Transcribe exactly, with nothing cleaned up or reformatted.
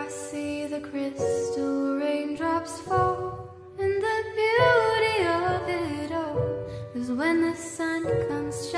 I see the crystal raindrops fall, and the beauty of it all is when the sun comes shining